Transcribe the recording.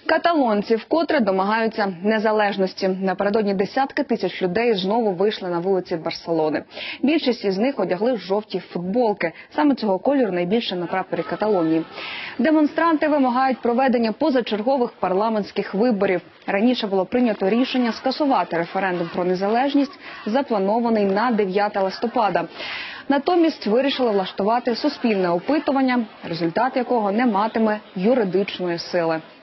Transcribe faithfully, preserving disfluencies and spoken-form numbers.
Каталонці вкотре домагаються незалежності. Напередодні десятки тисяч людей знову вийшли на вулиці Барселони. Більшість із них одягли жовті футболки. Саме цього кольору найбільше на прапорі Каталонії. Демонстранти вимагають проведення позачергових парламентських виборів. Раніше було прийнято рішення скасувати референдум про незалежність, запланований на дев'яте листопада. Натомість вирішили влаштувати суспільне опитування, результат якого не матиме юридичної сили.